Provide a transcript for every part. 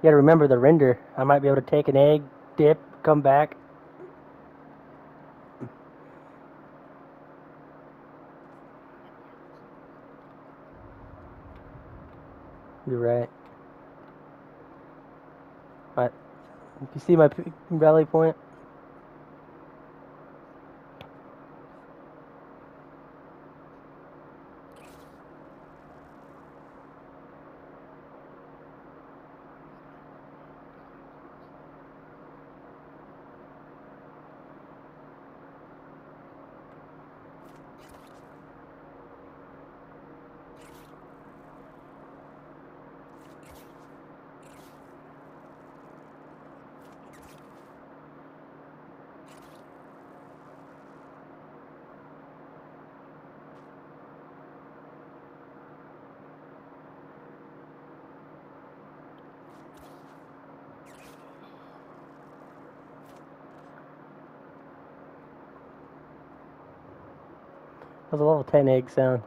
gotta remember the render. I might be able to take an egg, dip, come back. You're right. But you see my rally point? That was a level 10 egg sound.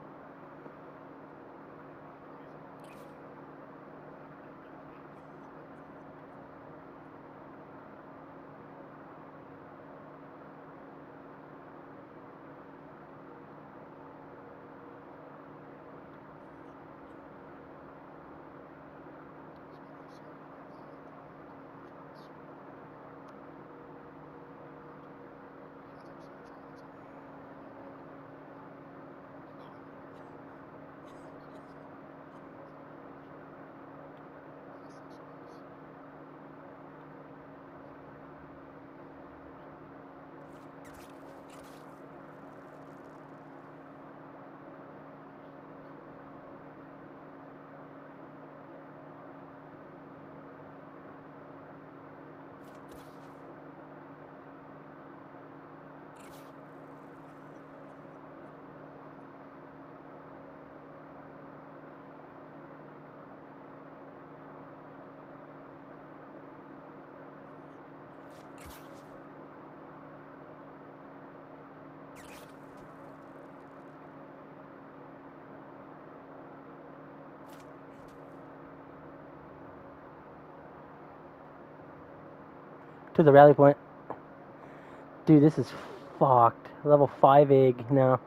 To the rally point. Dude, this is fucked. Level 5 egg now.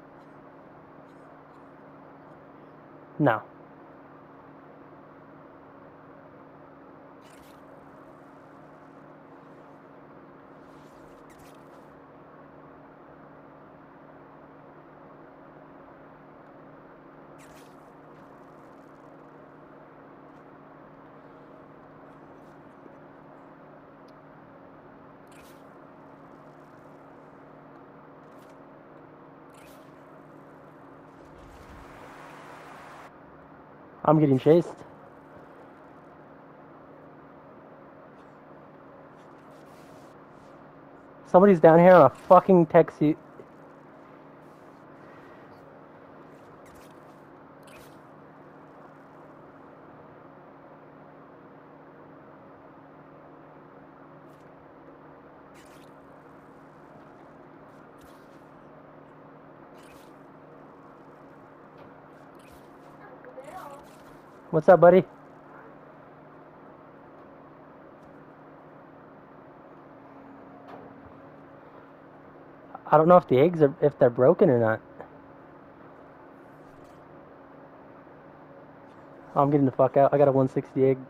No. I'm getting chased. Somebody's down here on a fucking tech suit. What's up, buddy? I don't know if the eggs are, if they're broken or not. I'm getting the fuck out. I got a 160 egg.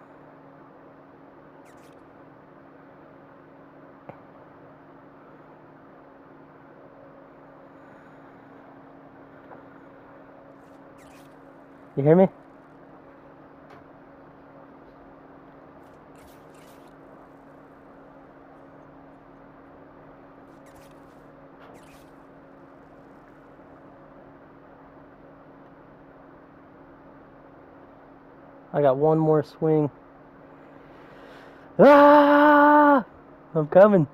You hear me? I got one more swing. Ah! I'm coming.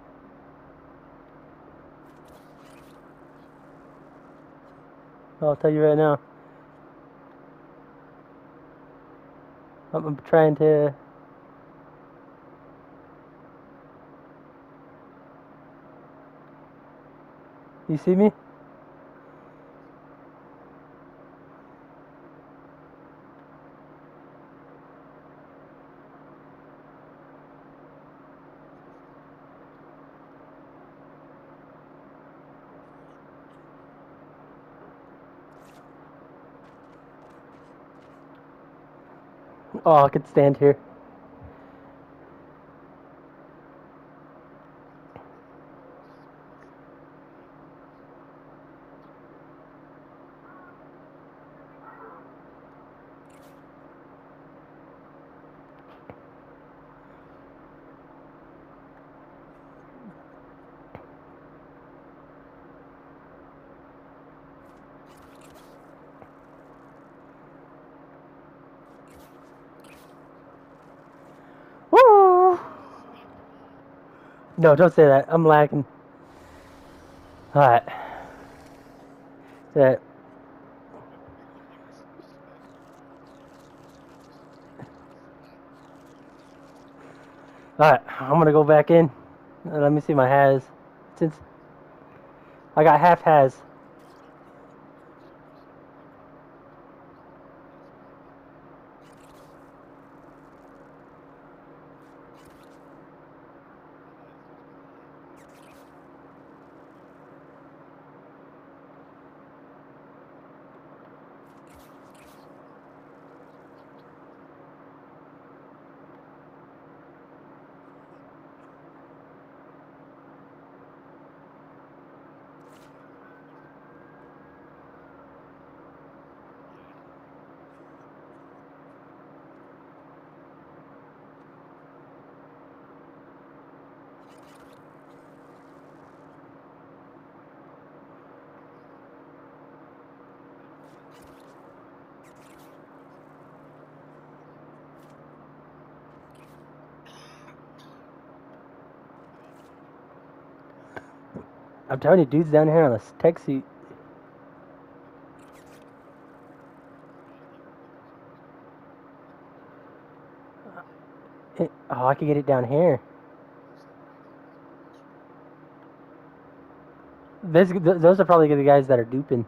I'll tell you right now. I'm trying to... You see me? Oh, I could stand here. Woo! No, don't say that. I'm lagging. Alright. That. Alright, I'm gonna go back in. Let me see my has. Since I got half has. I'm telling you, dude's down here on a tech suit. Oh, I could get it down here. Those are probably the guys that are duping.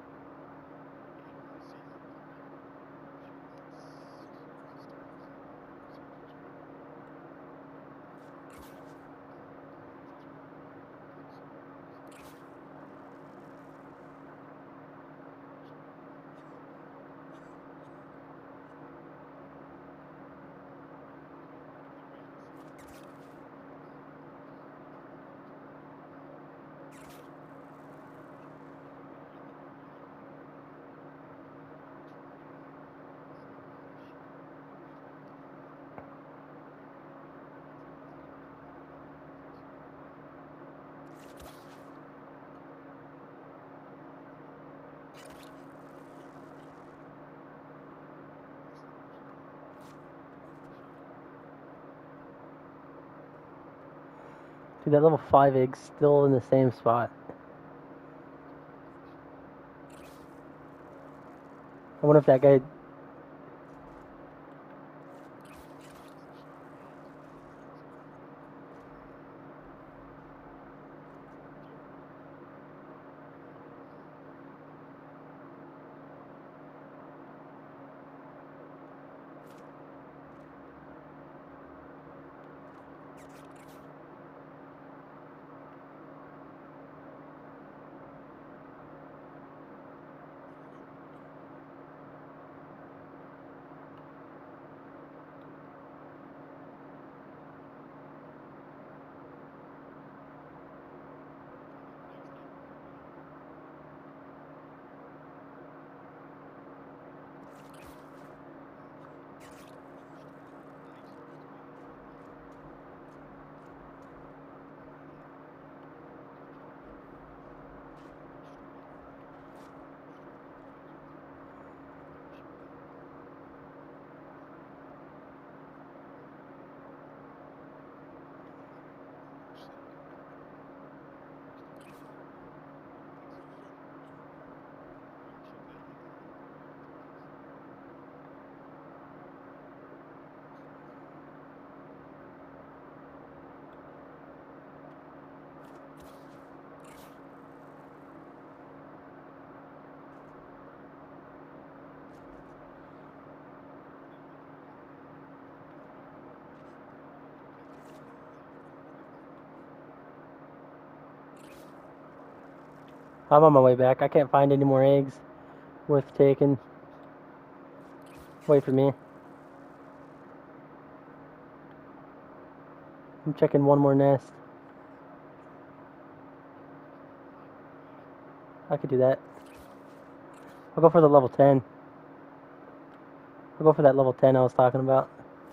Dude, that level 5 egg's still in the same spot. I wonder if that guy. I'm on my way back. I can't find any more eggs worth taking. Wait for me. I'm checking one more nest. I could do that. I'll go for the level 10. I'll go for that level 10 I was talking about.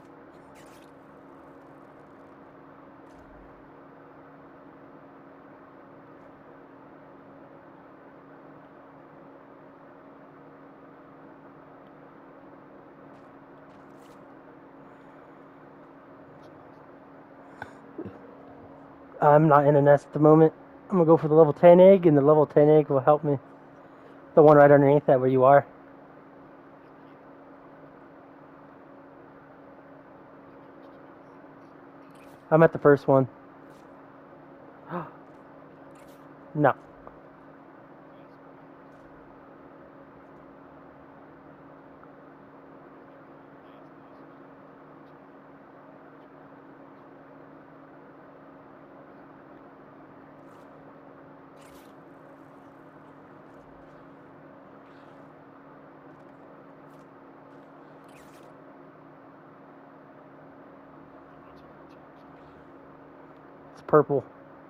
I'm not in a nest at the moment. I'm gonna go for the level 10 egg, and the level 10 egg will help me. The one right underneath that where you are. I'm at the first one. No. It's purple.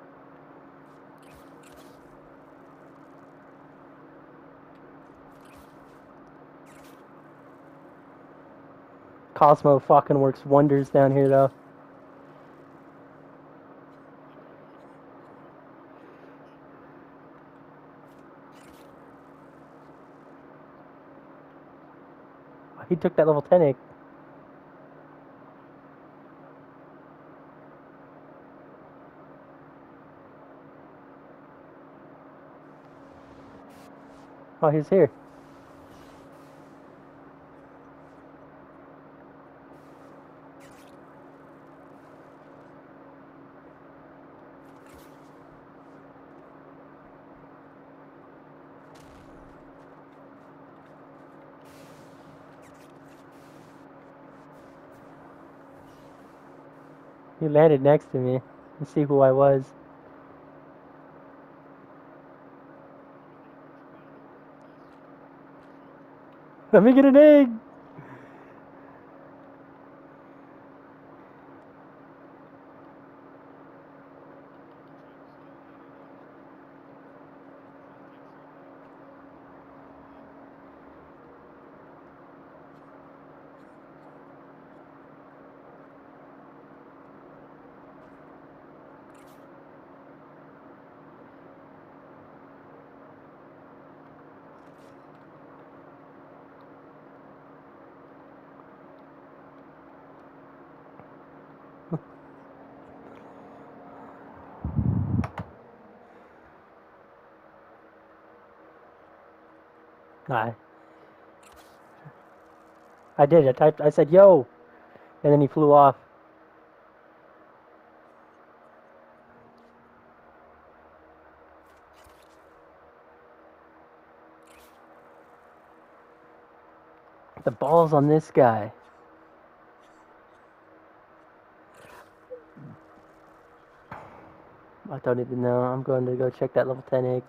Cosmo fucking works wonders down here, though. He took that level 10 egg. Oh, he's here. He landed next to me. Let's see who I was. Let me get an egg. Nah, I did. I said, yo. And then he flew off. The ball's on this guy. I don't even know. I'm going to go check that level 10 egg.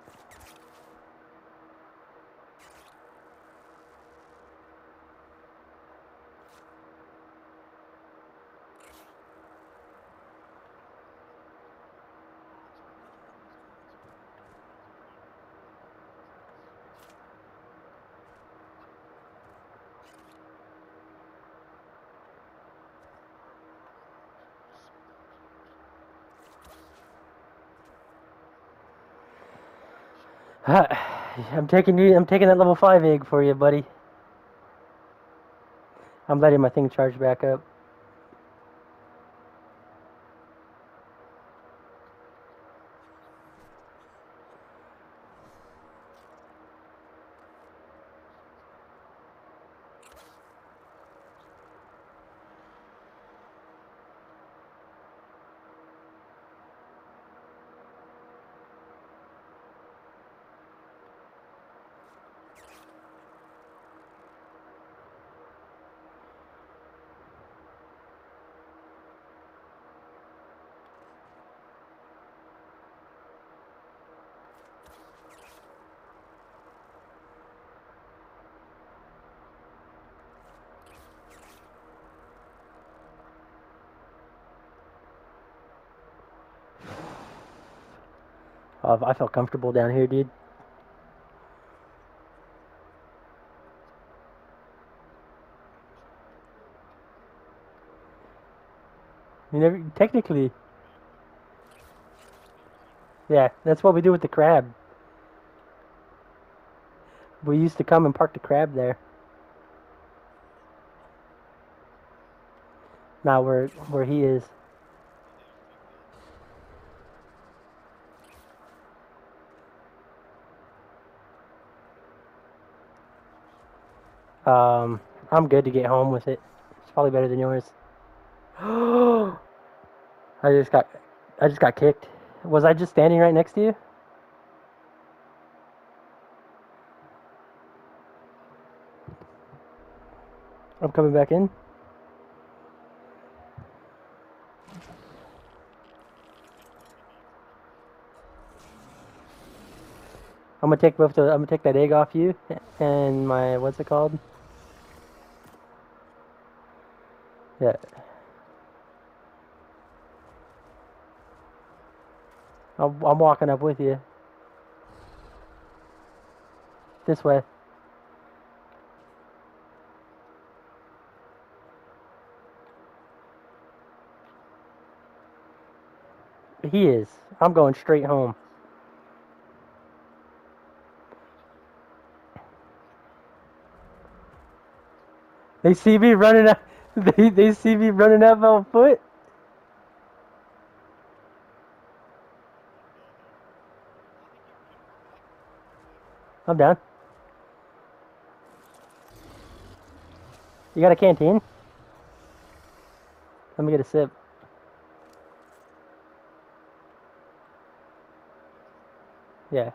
I'm taking that level 5 egg for you, buddy. I'm letting my thing charge back up. I felt comfortable down here, dude. You never technically. Yeah, that's what we do with the crab. We used to come and park the crab there. Not where he is. I'm good to get home with it. It's probably better than yours. I just got I just got kicked. Was I just standing right next to you? I'm coming back in. I'm gonna take that egg off you and my what's it called? Yeah. I'm walking up with you. This way. He is. I'm going straight home. They see me running out. They see me running out on foot. I'm down. You got a canteen? Let me get a sip. Yeah.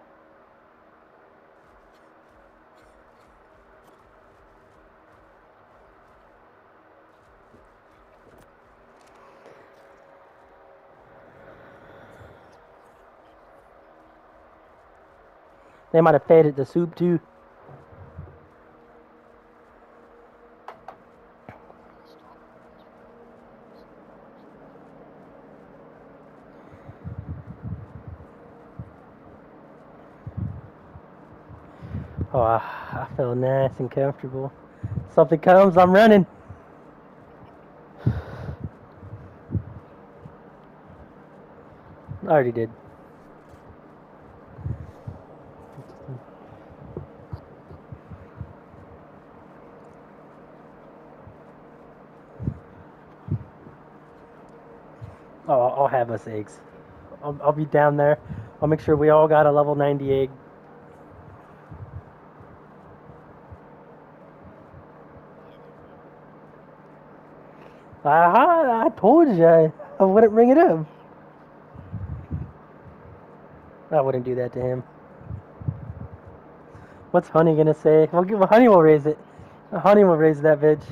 They might have fed it the soup too. Oh, I feel nice and comfortable. Something comes, I'm running. I already did. Oh, I'll have us eggs. I'll be down there. I'll make sure we all got a level 90 egg. I told you I wouldn't bring it up. I wouldn't do that to him. What's Honey gonna say? Well, Honey will raise it. Honey will raise that bitch.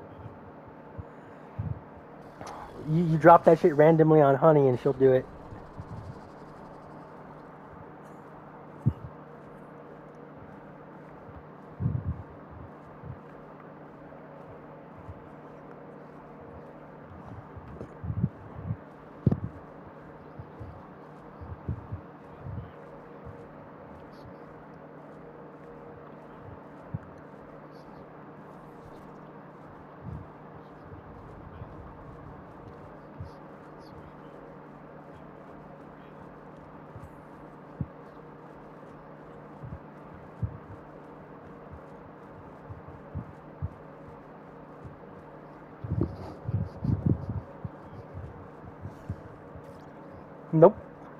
You drop that shit randomly on Honey and she'll do it. Nope.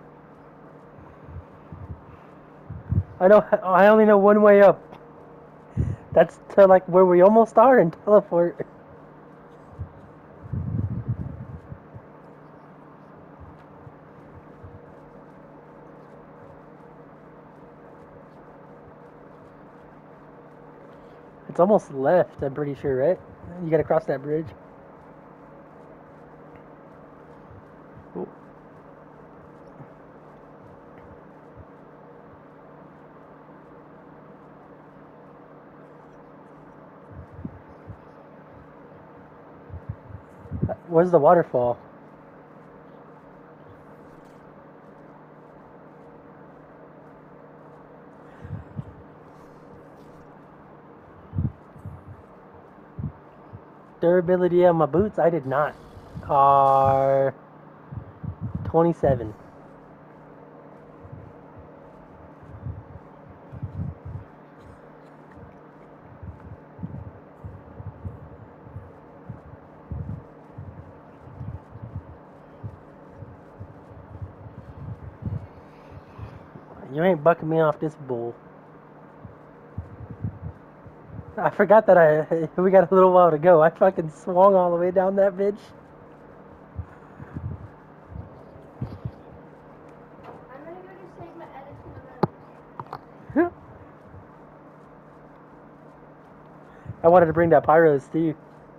I only know one way up. That's to like where we almost are and teleport. It's almost left, I'm pretty sure, right? You gotta cross that bridge. Ooh. Where's the waterfall? Durability of my boots, I did not. Are 27. You ain't bucking me off this bull. I forgot that we got a little while to go. I fucking swung all the way down that bitch. I'm gonna go to Sigma edit to the I wanted to bring that pyros too.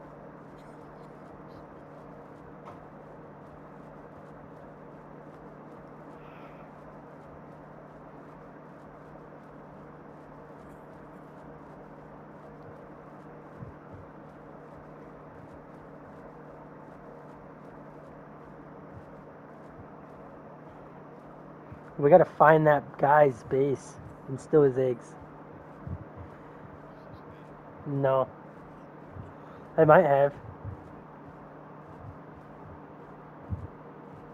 We gotta find that guy's base and steal his eggs. No. I might have.